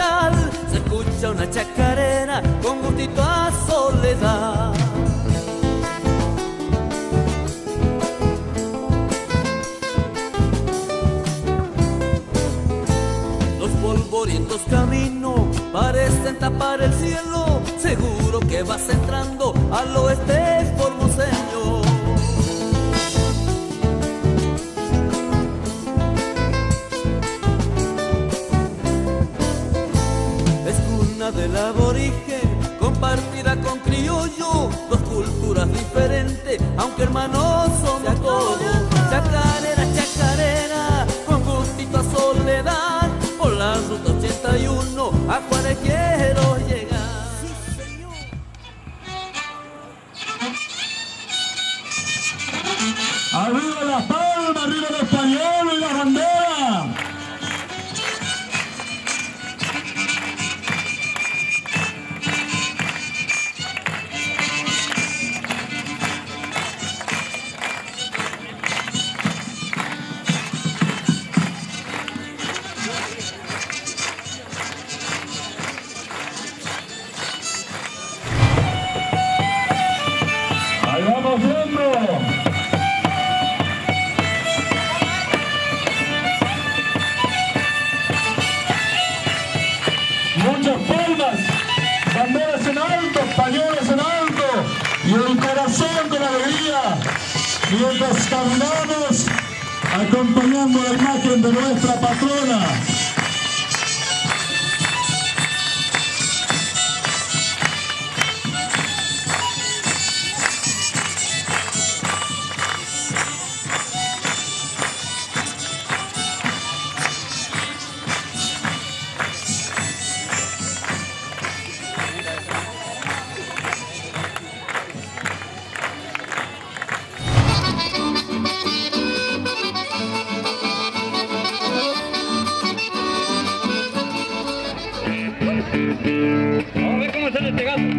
Chachal se escucha una chacarera con gustito a soledad. Los polvorientos caminos parecen tapar el cielo, seguro que vas entrando al oeste formoseño. Del aborigen compartida con criollo, dos culturas diferentes, aunque hermanos somos todos. Chacarera, chacarera, con gustito a soledad, por la ruta 81 a Juárez quiero llegar. Sí, señor. Arriba las palmas, arriba el español y la bandera. Ahí vamos viendo. Muchas palmas, banderas en alto, pañuelos en alto y el corazón con alegría, mientras caminamos acompañando la imagen de nuestra patrona. Vamos a ver cómo sale este gato.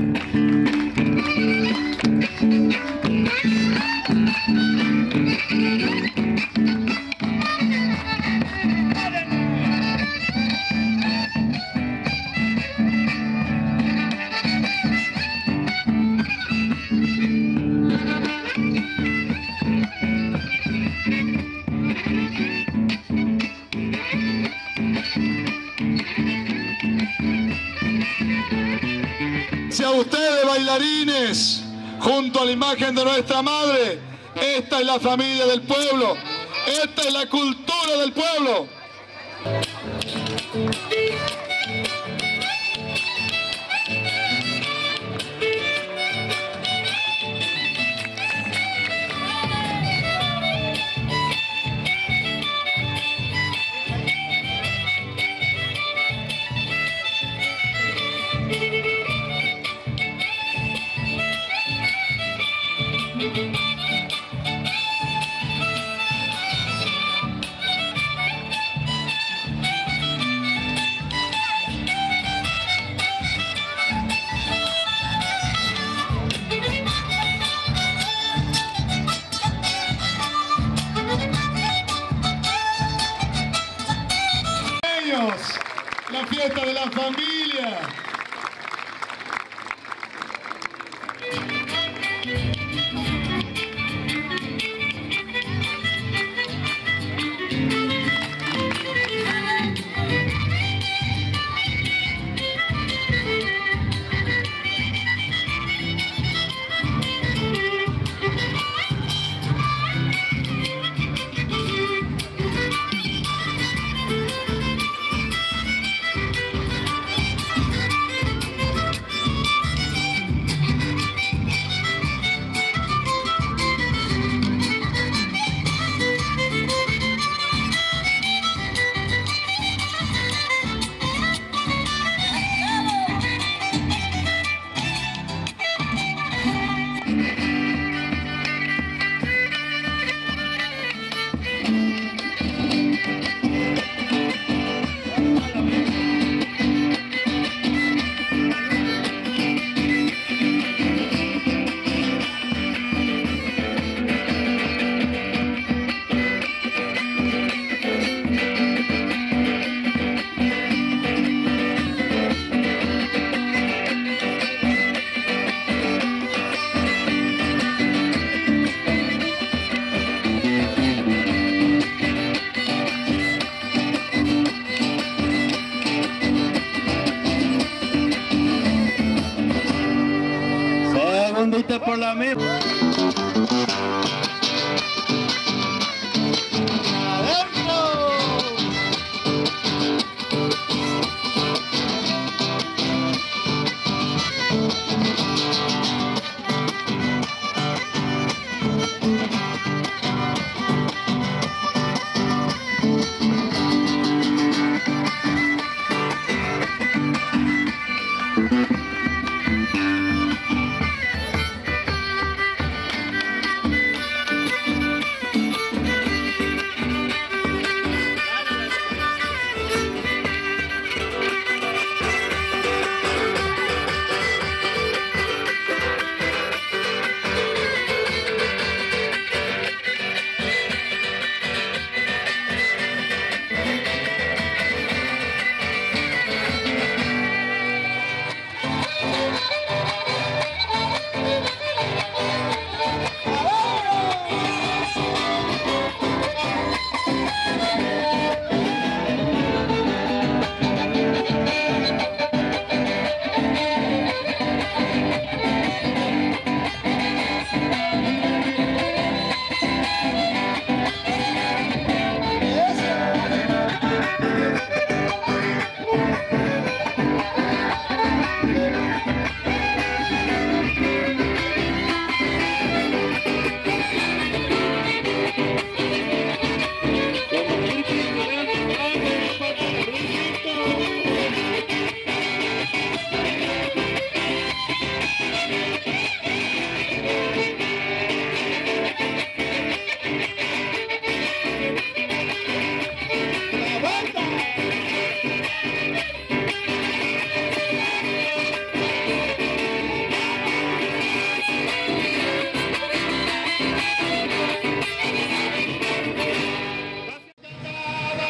Si a ustedes, bailarines, junto a la imagen de nuestra madre, esta es la familia del pueblo, esta es la cultura del pueblo. Ahorita por la mesa.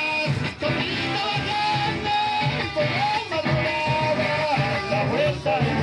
La vuelta